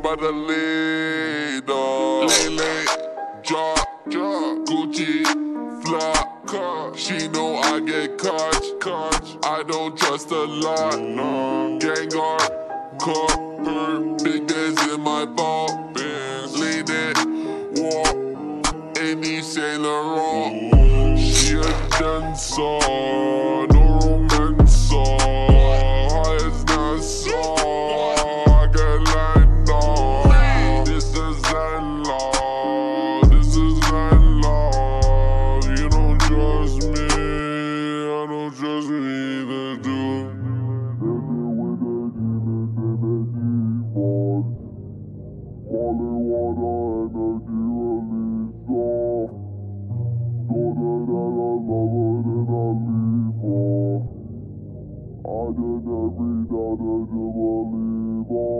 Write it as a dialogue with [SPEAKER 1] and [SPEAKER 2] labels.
[SPEAKER 1] by the leader. Lele, drop, Gucci, flop, she know I get caught. I don't trust a lot, no. Gengar, cook, big days in my ball, lean it, walk, any Saint Laurent. She a dancer, no romancer, high as NASA. I can land on. This is landlord, this is landlord. You don't trust me, I don't trust me either, dude. Falling water, energy release off. Daughter that I love her, then I leave her. I did every daughter to believe on.